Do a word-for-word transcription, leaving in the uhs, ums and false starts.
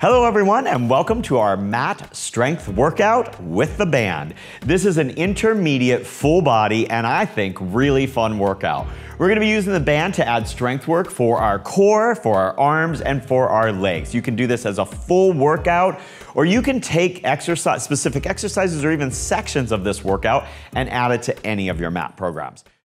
Hello everyone and welcome to our mat strength workout with the band. This is an intermediate full body and I think really fun workout. We're going to be using the band to add strength work for our core, for our arms, and for our legs. You can do this as a full workout, or you can take exercise, specific exercises or even sections of this workout and add it to any of your mat programs.